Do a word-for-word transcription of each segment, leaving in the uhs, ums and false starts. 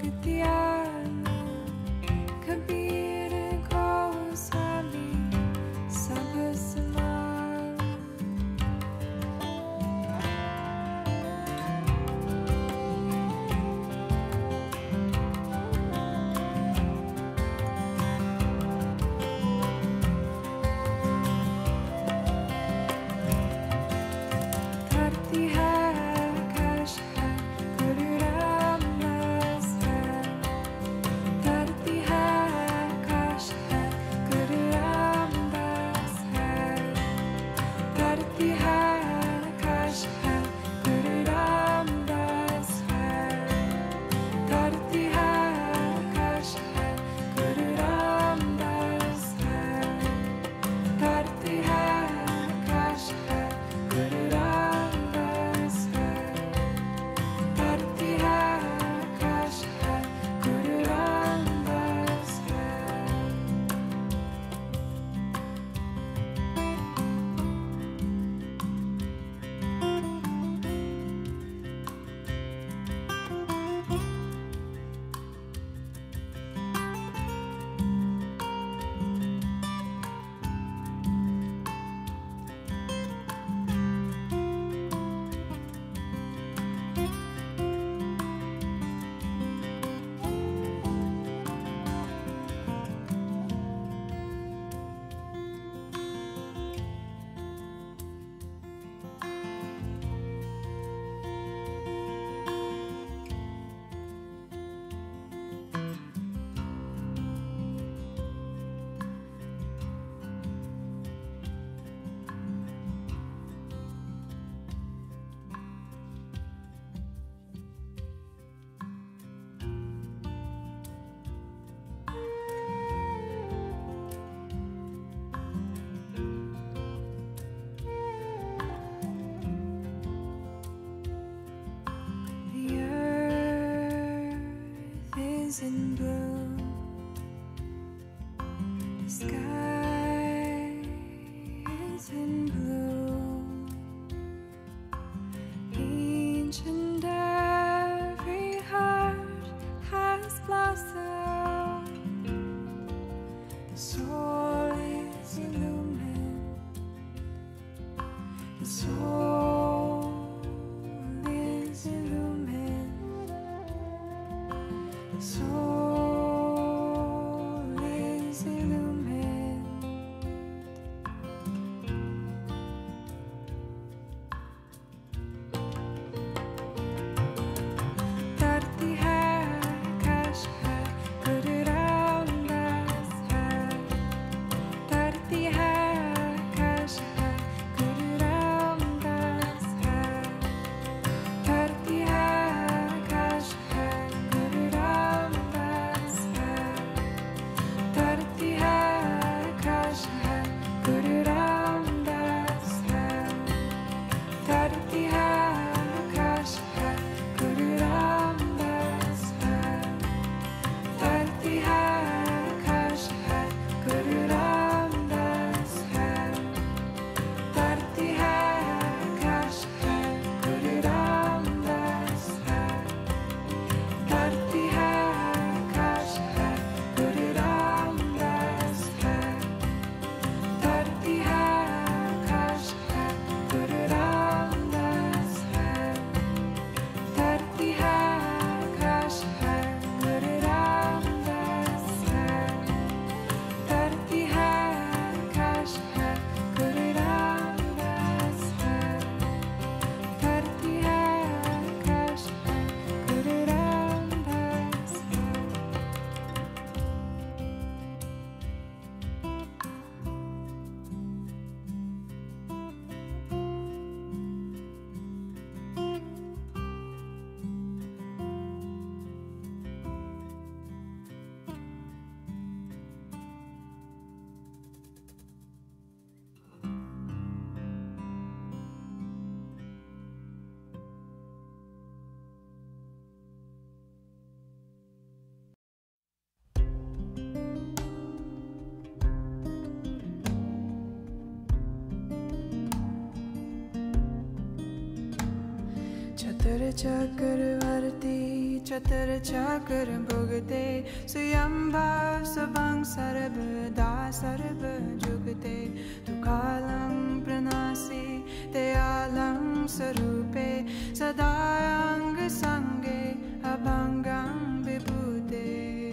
in bloom, the sky is in bloom, each and every heart has blossomed, the soul is illumined, the soul is illumined. Soul is illumined. Darthi hai, akash hai, Guru Ramdas hai. Darthi hai, akash hai, Guru Ramdas hai. Darthi hai, akash hai, Guru Ramdas hai. चक्रवर्ती चतर चक्र भुगते स्वयंभाव स्वभंग सर्वदा सर्व जुगते तुकालं प्रणासी दयालं स्वरूपे सदांग संगे अभंगं विभूते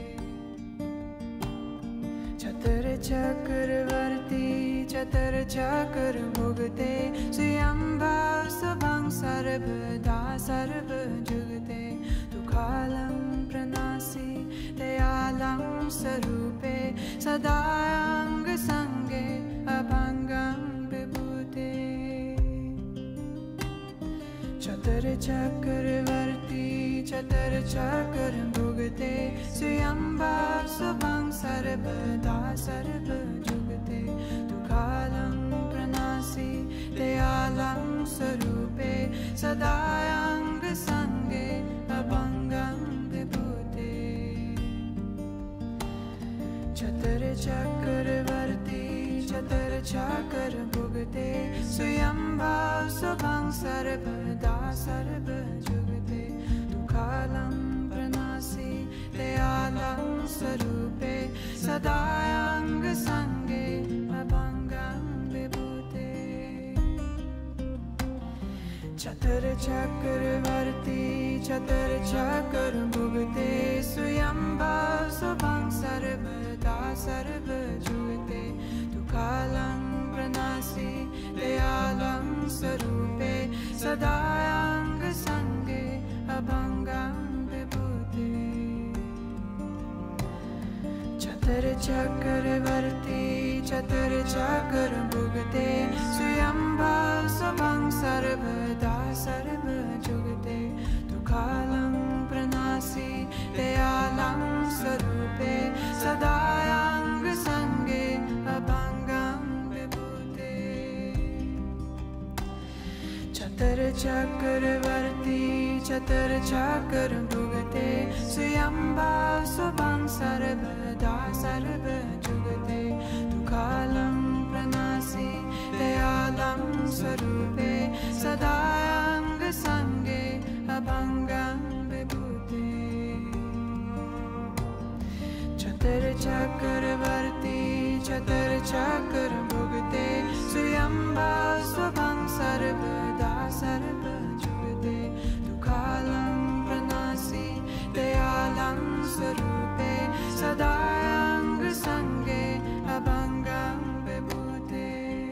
चतर चक्रवर्ती चतर चक्र भुगते स्वयंभाव स्वभंग सर्वदा सर्व जुगते तुकालं प्रणासी दयालं स्वरूपे सदांग संगे अभंगं विभूते चतर चक्रवर्ती चतर चक्र भुगते स्वयंभाव स्वभंग सर्वदा सर्व जुगते तुकालं प्रणासी दयालं स्वरूपे सदांग संगे अभंगं विभूते चतर चक्रवर्ती चतर चक्र भुगते स्वयंभाव स्वभंग सर्वदा सर्व जुगते तुकालं प्रणासी दयालं स्वरूपे सदांग संगे अभंगं विभूते चतर चक्रवर्ती चतर चक्र भुगते स्वयंभाव स्वभंग सर्वदा सर्व जुगते तुकालं प्रणासी दयालं स्वरूपे सदांग संगे अभंगं विभूते चतर चक्रवर्ती चतर चक्र भुगते स्वयंभाव स्वभंग सर्वदा सर्व जुगते तुकालं प्रणासी दयालं स्वरूपे सदांग संगे अभंगं विभूते चतर चक्रवर्ती चतर चक्र भुगते स्वयंभाव स्वभंग सर्वदा सर्व जुगते तुकालं प्रणासी दयालं स्वरूपे सदांग संगे अभंगं विभूते चतर चक्रवर्ती चतर चक्र भुगते स्वयंभाव स्वभंग सर्वदा सर्व जुगते तुकालं प्रणासी दयालं स्वरूपे सदांग संगे अभंगं विभूते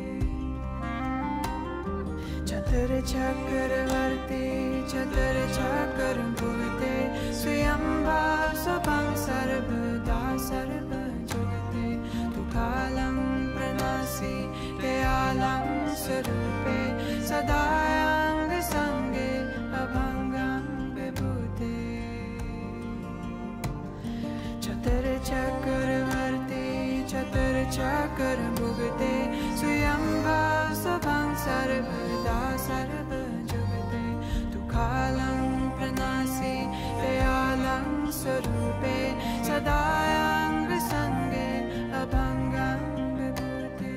चतर चक्रवर्ती चतर चक्र भुगते स्वयंभाव स्वभंग सर्वदा सर्व जुगते तुकालं प्रणासी दयालं स्वरूपे सदांग संगे अभंगं विभूते चतर चक्रवर्ती चतर चक्र भुगते स्वयंभाव स्वभंग सर्वदा सर्व जुगते तुकालं प्रणासी दयालं स्वरूपे सदांग संगे अभंगं विभूते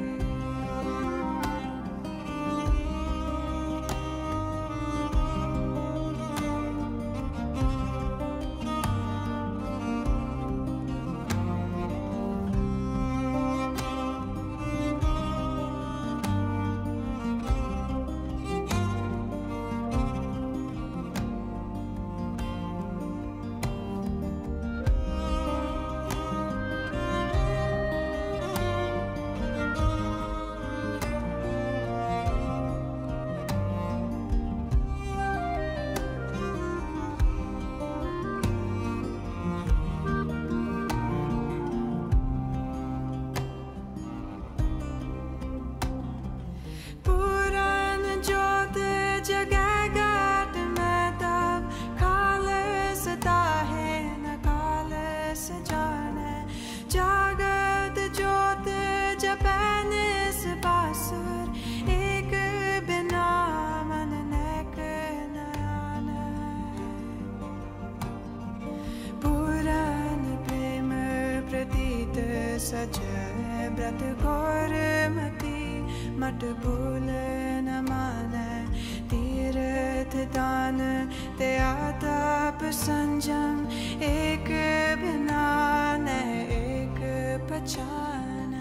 सच व्रत घोर मती मट भूल न मान तीर्थ दान त्याग तप संयम एक भिन्न एक पहचान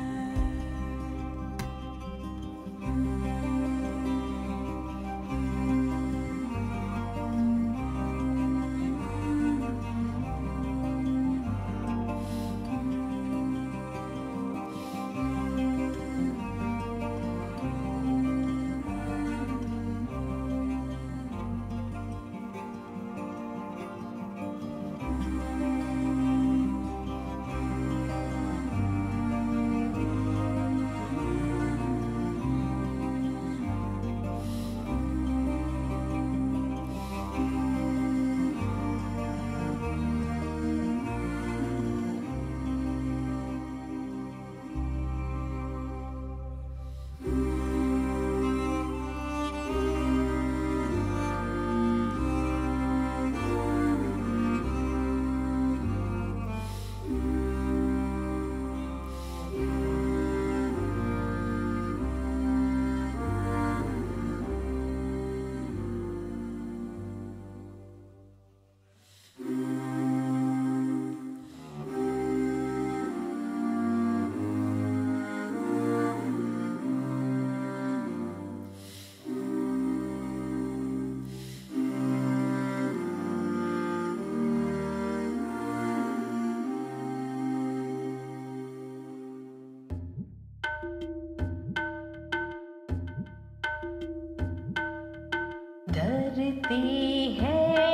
धरती है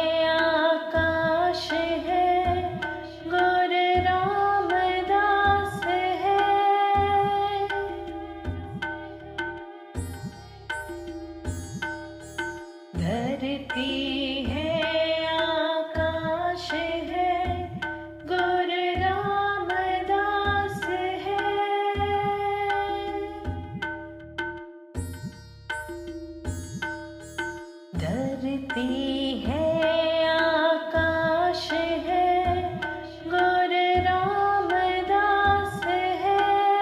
आकाश है गुरु रामदास है धरती है आकाश है गुरु रामदास है धरती है आकाश है गुरु रामदास है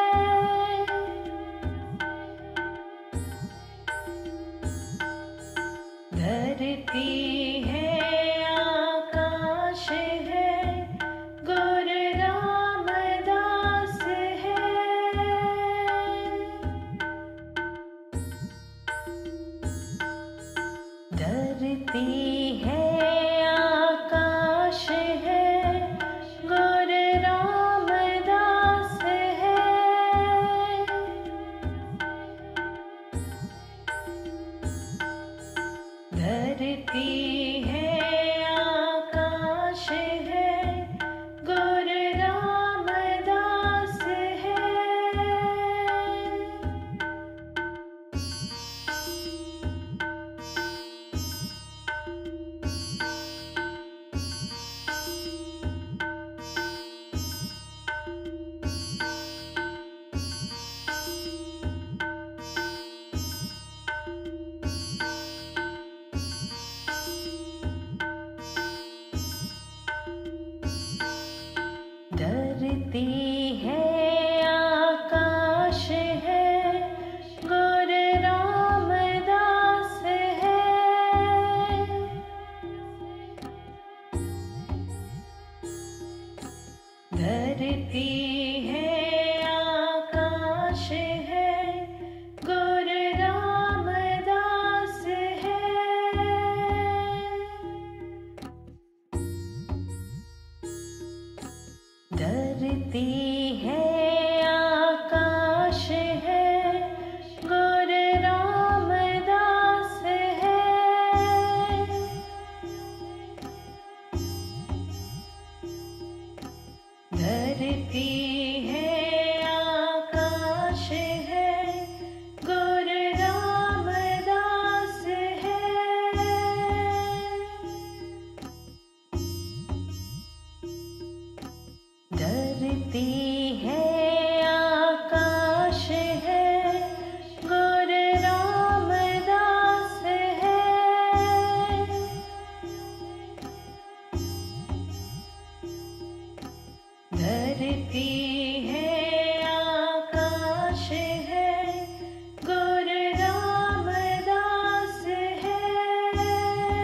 धरती है आकाश है गुरु रामदास है धरती है आकाश है गुरु रामदास है धरती है आकाश है गुरु रामदास है धरती है आकाश है गुरु रामदास है धरती है आकाश है गुरु रामदास है धरती है आकाश है गुरु रामदास है धरती है आकाश है गुरु रामदास है धरती है आकाश है गुरु रामदास है धरती है आकाश है गुरु रामदास है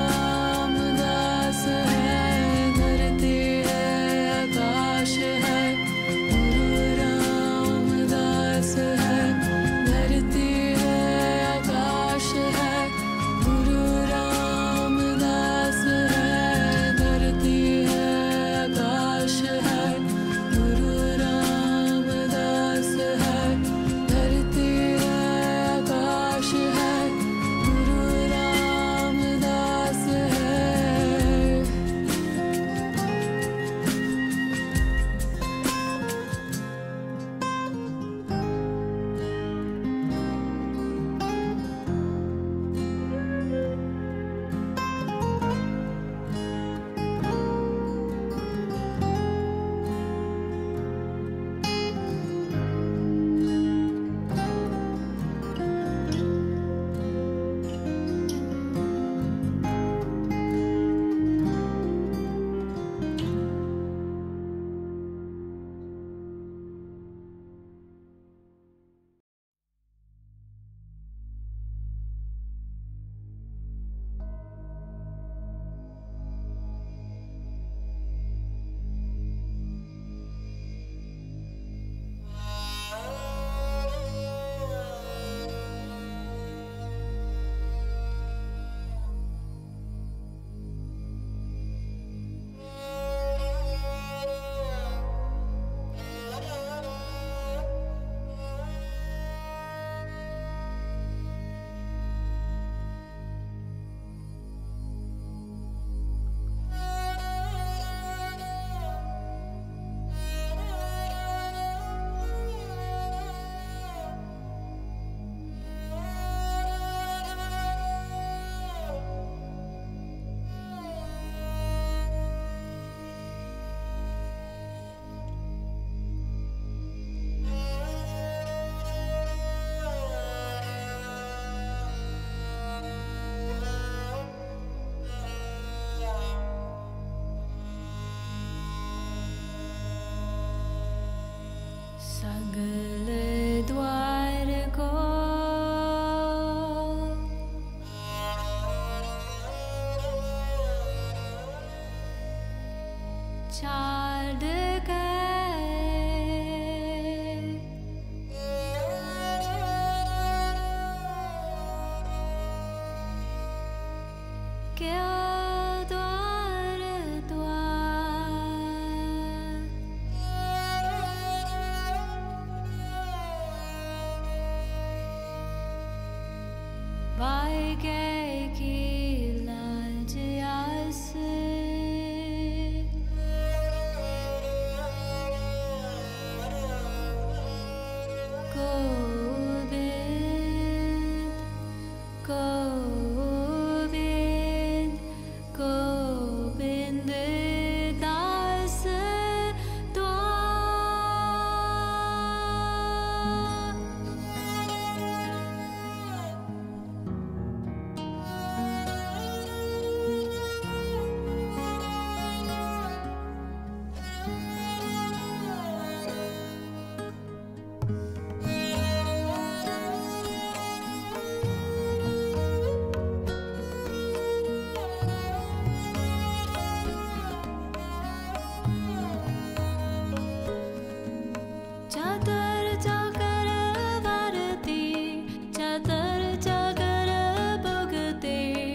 छाड़ गए। क्या द्वार द्वार पाए गए की लाज आस गोविंद गोविंद गोविंद दास चातर चाकर वारती चातर चाकर भुगते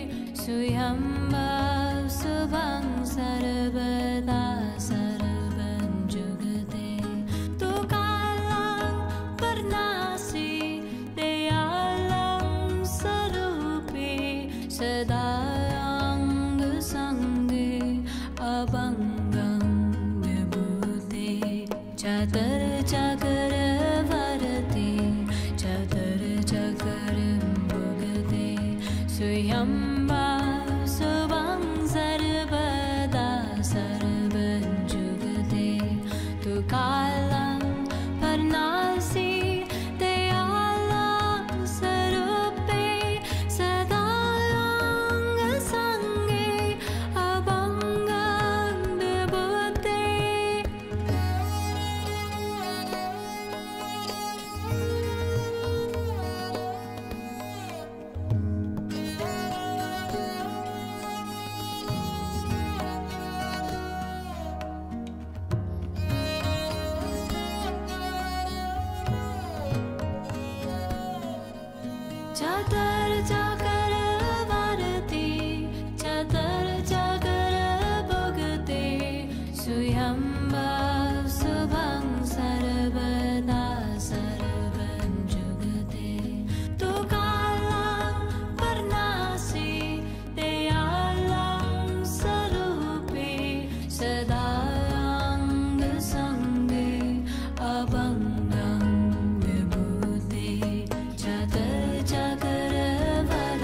स्वयंभव शुभं सर्वदा सर्वं जुगते तु कालं परनासी दयालं स्वरूपे सदा अंग संगे अभंगं विभूते चातर चाकर वारते चातर चाकर भुगते स्वयंभव शुभं सर्वदा सर्वं जुगते तु कालं परनासी दयालं स्वरूपे सदा अंग संगे अभंगं विभूते चातर चाकर वारती चातर चाकर भुगते स्वयंभव शुभं सर्वदा सर्वं जुगते तु कालं परनासी दयालं स्वरूपे सदा अंग संगे अभंगं विभूते चातर चाकर वारते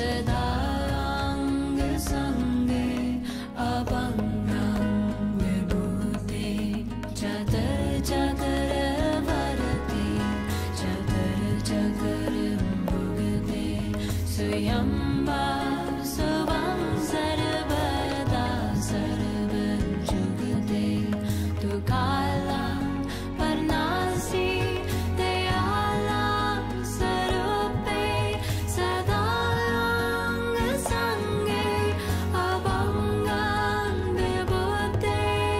सदांग संगे अभंगं विभूते चतर चकर वरते चतर चकर भुगते सुयंबा सुवं सर्वदा सर्वं जुगते तु कालं परनासी दयालं स्वरूपे सदांग संगे अभंगं विभूते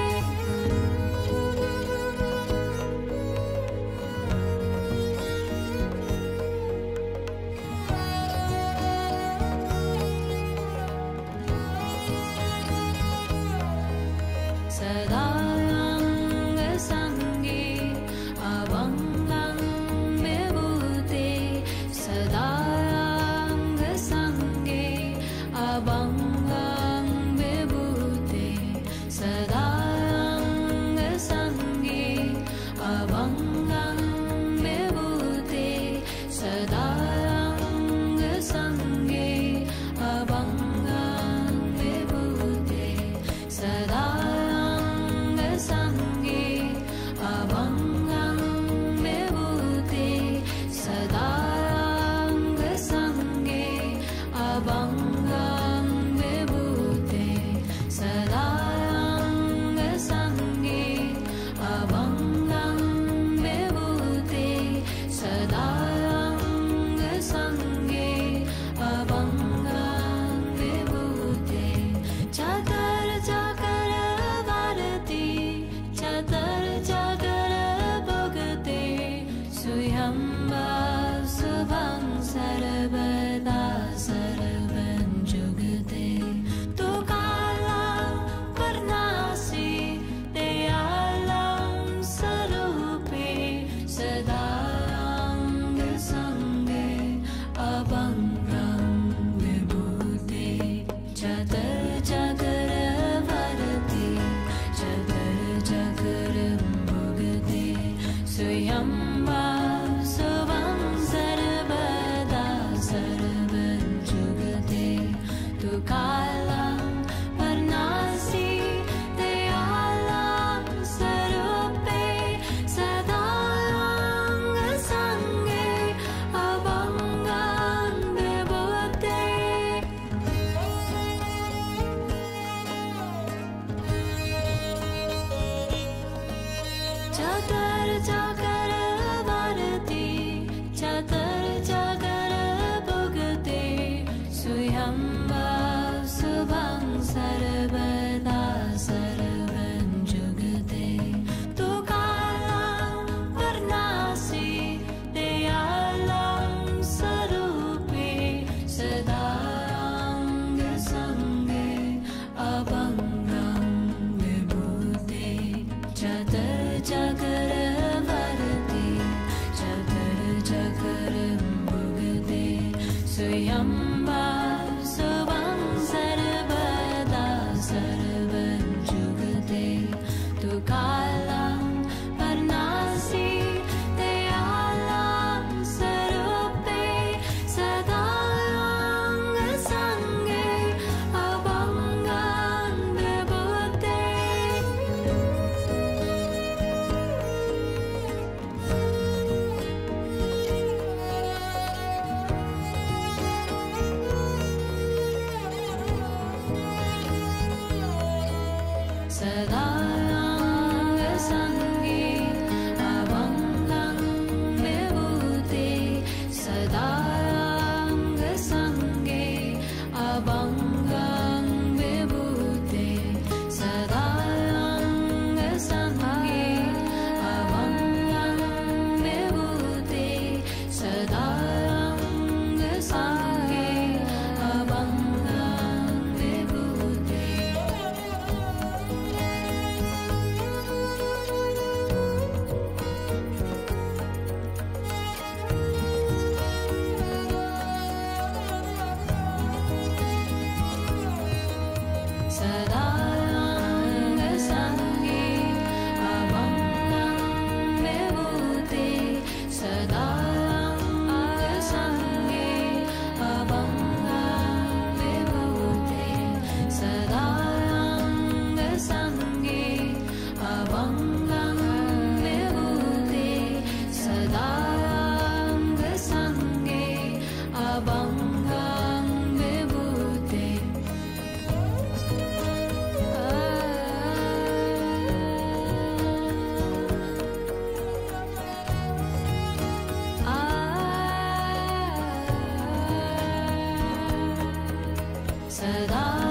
सदांग संगे अभंगं विभूते सदांग संगे अभंगं विभूते सदांग संगे अभंगं विभूते सदांग संगे अभंगं विभूते सदांग संगे अभंगं विभूते सदांग संगे अभंगं विभूते सदांग संगे अभंगं विभूते सदांग संगे अभंगं विभूते चतर चकर वरते चतर चकर भुगते सुयंबा सुभं सर्वदा सर्वं जुगते तु कालं परनासी दयालं स्वरूपे सदांग संगे अभंगं विभूते चतर चकर वरते चतर चकर भुगते सुयंबा सुवं सर्वदा सर्वं जुगते तु कालं परनासी दयालं स्वरूपे सदांग संगे अभंगं विभूते चतर चकर वरते चतर चकर भुगते सुयंबा सुभं सर्वदा सर्वं जुगते तु कालं परनासी दयालं स्वरूपे सदांग संगे अभंगं विभूते चतर चकर वरते चतर चकर भुगते सुयंबा सुवं सर्वदा सर्वं जुगते तु कालं परनासी दयालं स्वरूपे सदांग संगे अभंगं विभूते सदांग संगे अभंगं विभूते सदांग संगे अभंगं विभूते सदांग संगे अभंगं विभूते सदांग संगे अभंगं विभूते सदा